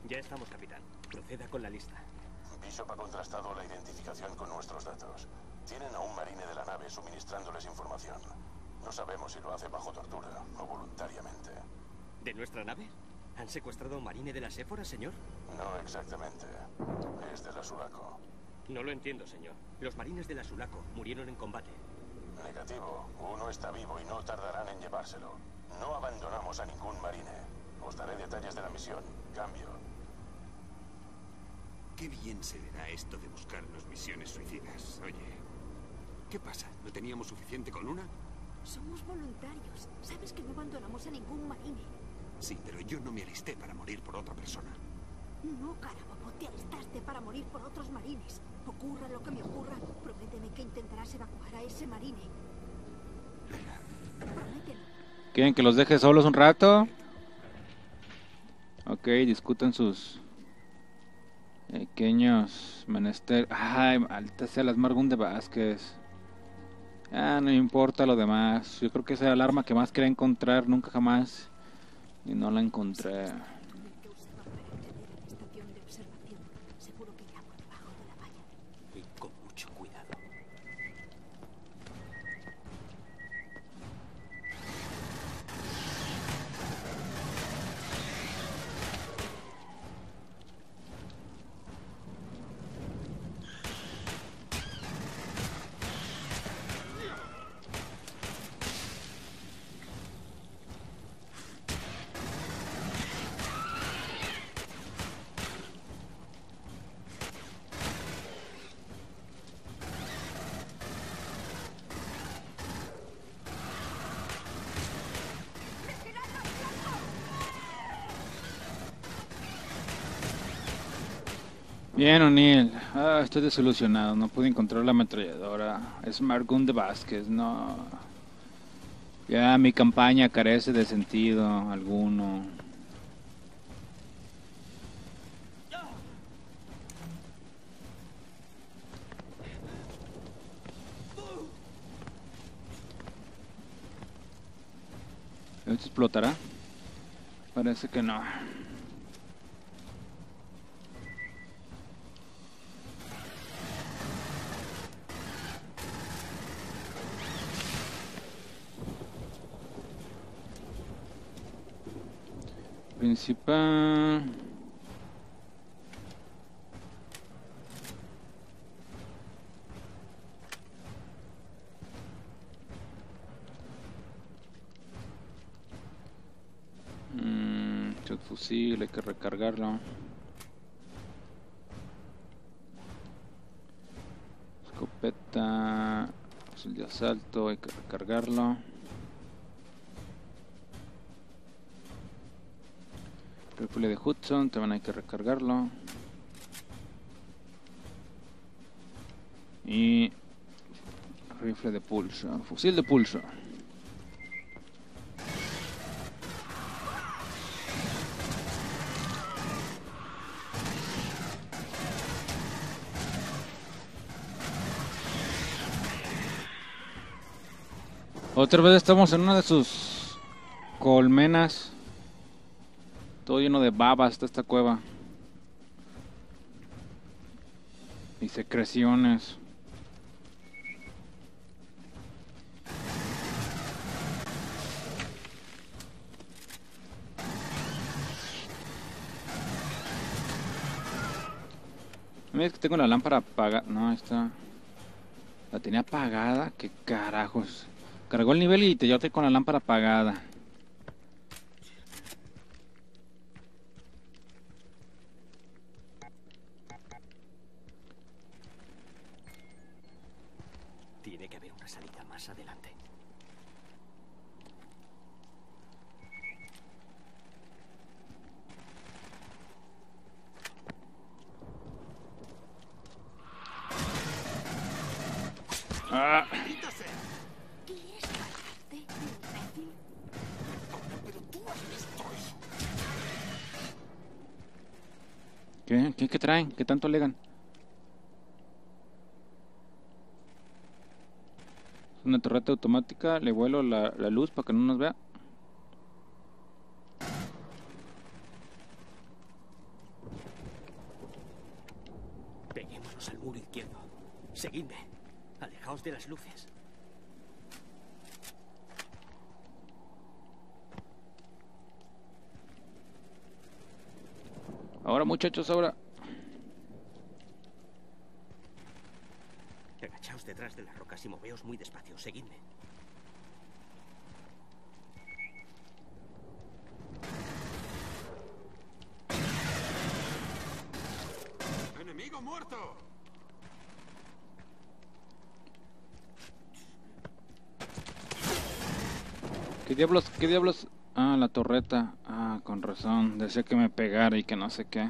Ya estamos, capitán. Proceda con la lista. Bishop ha contrastado la identificación con nuestros datos. Tienen a un marine de la nave suministrándoles información. No sabemos si lo hace bajo tortura o voluntariamente. ¿De nuestra nave? ¿Han secuestrado a un marine de la Séfora, señor? No exactamente. Es de la Sulaco. No lo entiendo, señor. Los marines de la Sulaco murieron en combate. Negativo. Uno está vivo y no tardarán en llevárselo. No abandonamos a ningún marine. Os daré detalles de la misión. Cambio. Qué bien se le da esto de buscarnos misiones suicidas. Oye, ¿qué pasa? ¿No teníamos suficiente con una? Somos voluntarios. Sabes que no abandonamos a ningún marine. Sí, pero yo no me alisté para morir por otra persona. No, carabobo, te alistaste para morir por otros marines. Ocurra lo que me ocurra, prométeme que intentarás evacuar a ese marine. Promételo. ¿Quieren que los deje solos un rato? Ok, discutan sus pequeños menester. Ay, maldita sea las Margun de Vázquez. Ah, no importa lo demás. Yo creo que esa era el arma que más quería encontrar, nunca jamás. Y no la encontré. Que usaba para acceder a la estación de observación. Seguro que hay agua debajo de la valla. Y con mucho cuidado. Bien, O'Neill. Ah, estoy desilusionado. No pude encontrar la ametralladora. Es Margun de Vázquez. No. Ya mi campaña carece de sentido alguno. ¿Esto explotará? Parece que no. Principal. Fusil, hay que recargarlo. Escopeta, fusil de asalto, hay que recargarlo. Rifle de Hudson, también hay que recargarlo. Y rifle de pulso, fusil de pulso. Otra vez estamos en una de sus colmenas. Todo lleno de baba está esta cueva. Y secreciones. Mira, es que tengo la lámpara apagada. No, ahí está. La tenía apagada. ¿Qué carajos? Cargó el nivel y yo estoy con la lámpara apagada. Tiene que haber una salida más adelante. Ah. ¿Quieres cargarte, imbécil? Pero tú has visto eso. ¿Qué traen? ¿Qué tanto alegan? Es una torreta automática. Le vuelo la luz para que no nos vea. Alejaos de las luces. Ahora, muchachos, ahora. Agachaos detrás de las rocas y moveos muy despacio. Seguidme. ¡Enemigo muerto! ¿Qué diablos? ¿Qué diablos? Ah, la torreta. Ah, con razón. Decía que me pegara y que no sé qué.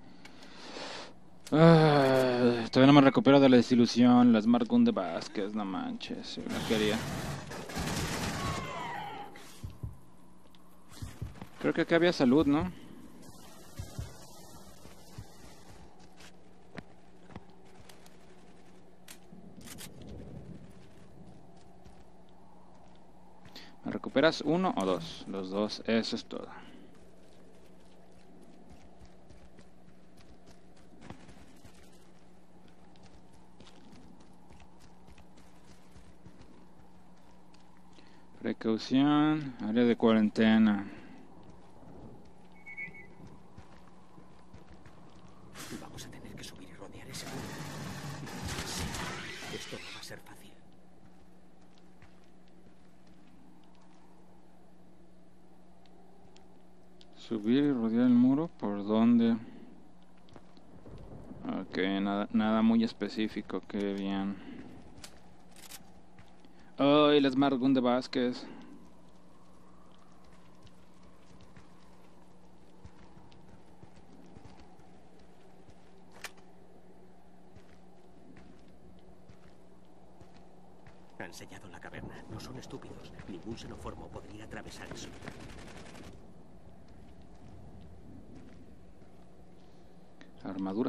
Todavía no me recupero de la desilusión. Las Smart Gun de Vázquez, no manches. Yo no quería. Creo que acá había salud, ¿no? ¿Me recuperas uno o dos? Los dos, eso es todo. Precaución, área de cuarentena. Vamos a tener que subir y rodear ese muro. Esto no va a ser fácil. Subir y rodear el muro, ¿por dónde? Ok, nada muy específico, qué bien. Ay, las Smart Gun de Vázquez. Han sellado la caverna. No son estúpidos. Ningún xenoformo podría atravesar eso. Armadura.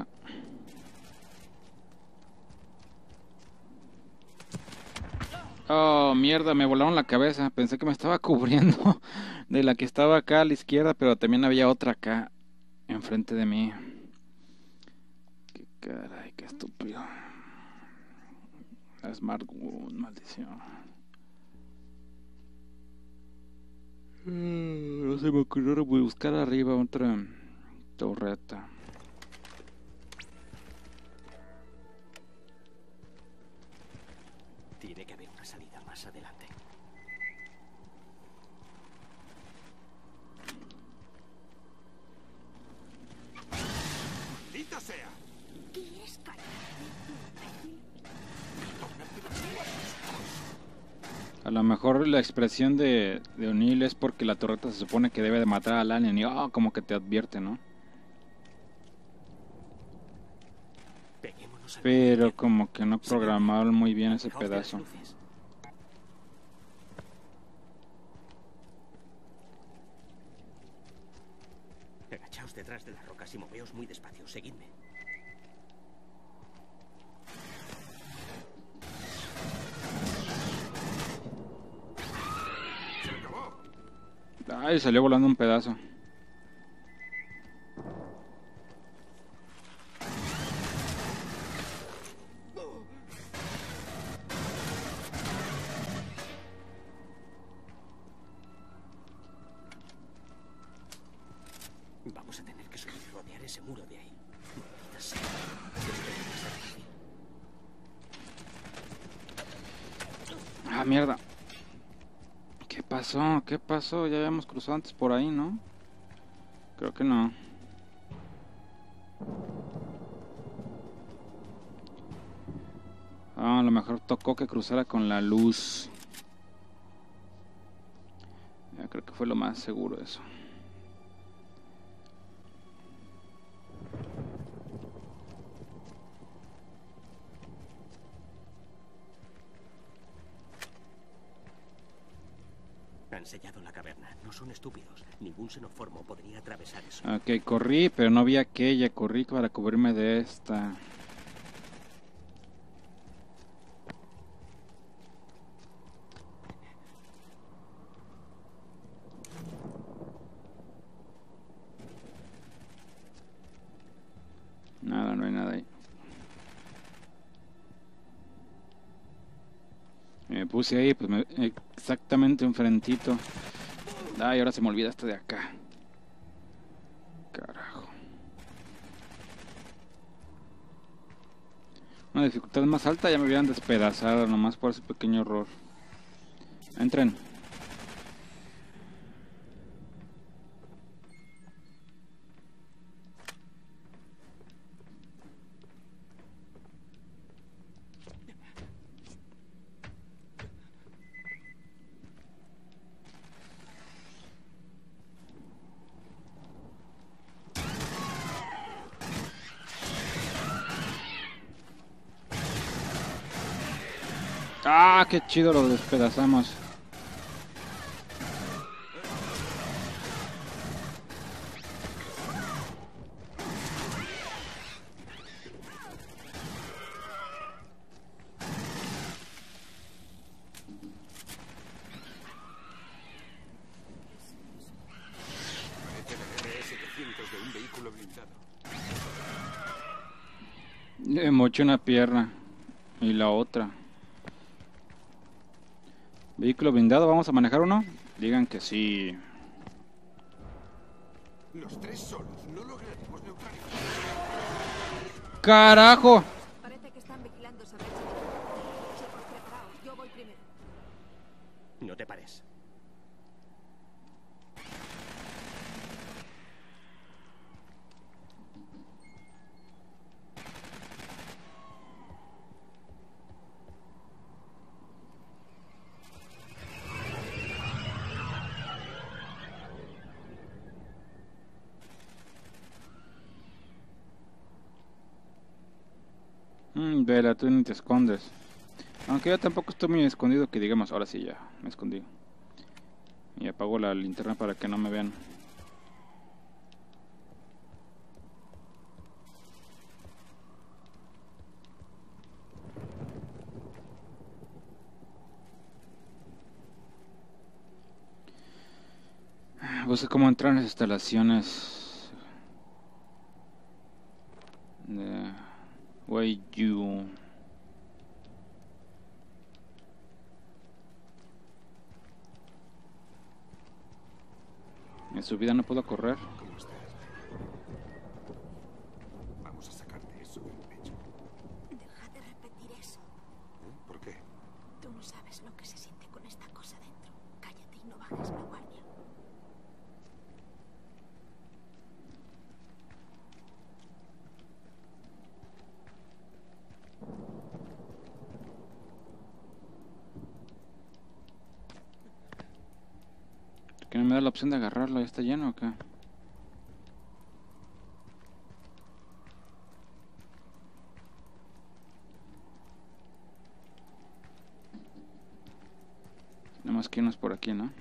Oh, mierda, me volaron la cabeza. Pensé que me estaba cubriendo de la que estaba acá a la izquierda, pero también había otra acá enfrente de mí. Qué caray, qué estúpido. La Smart Gun, maldición. No se me ocurrió buscar arriba otra torreta. Tiene que haber una salida más adelante. ¡Maldita sea! ¿Quieres callarme? A lo mejor la expresión de O'Neill es porque la torreta se supone que debe de matar al alien y como que te advierte, ¿no? Peguémonos al Pero muro. como que no programaron muy bien ese Alejaos de las pedazo. luces. Agachaos detrás de las rocas y moveos muy despacio. Seguidme. ¡Se acabó! Ay, salió volando un pedazo. Vamos a tener que subir y rodear ese muro de ahí. Maldita sea. Esto no va a ser fácil. Ah, mierda. ¿Qué pasó? ¿Qué pasó? Ya habíamos cruzado antes por ahí, ¿no? Creo que no. Ah, a lo mejor tocó que cruzara con la luz. Ya creo que fue lo más seguro eso. Han sellado la caverna. No son estúpidos. Ningún xenoformo podría atravesar eso. Ok, corrí, pero no vi aquella. Corrí para cubrirme de esta. Nada, no hay nada ahí. Me puse ahí, pues exactamente enfrentito. Ay, ahora se me olvida este de acá. Carajo. Una dificultad más alta ya me hubieran despedazado nomás por ese pequeño error. Entren. Ah, qué chido lo despedazamos. Parece la RS-700 de un vehículo blindado. Le moché una pierna y la otra. Vehículo blindado, ¿vamos a manejar uno? Digan que sí. Los tres solos no lograremos neutralizar. ¡Carajo! Parece que están vigilando esa brecha. Chicos, preparaos. Yo voy primero. No te pares. Vela, tú ni te escondes. Aunque yo tampoco estoy muy escondido, que digamos, ahora sí ya me escondí. Y apago la linterna para que no me vean. Busqué cómo entrar en las instalaciones de Wayyu. En su vida no puedo correr. ¿Cómo estás? Vamos a sacarte eso del pecho. Deja de repetir eso. ¿Eh? ¿Por qué? Tú no sabes lo que se siente con esta cosa dentro. Cállate y no bajes la guardia. ¿Que no me da la opción de agarrarlo? ¿Ya está lleno o qué? Nada más que irnos por aquí, ¿no?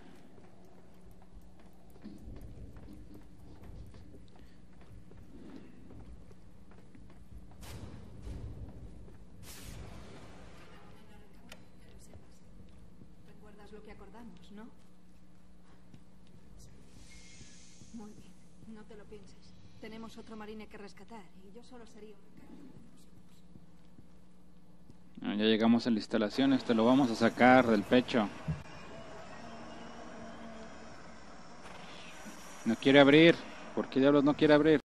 ¿Recuerdas lo que acordamos, no? Muy bien, no te lo pienses. Tenemos otro marine que rescatar y yo solo sería una carga para nosotros. Ya llegamos a las instalaciones, te lo vamos a sacar del pecho. No quiere abrir. ¿Por qué diablos no quiere abrir?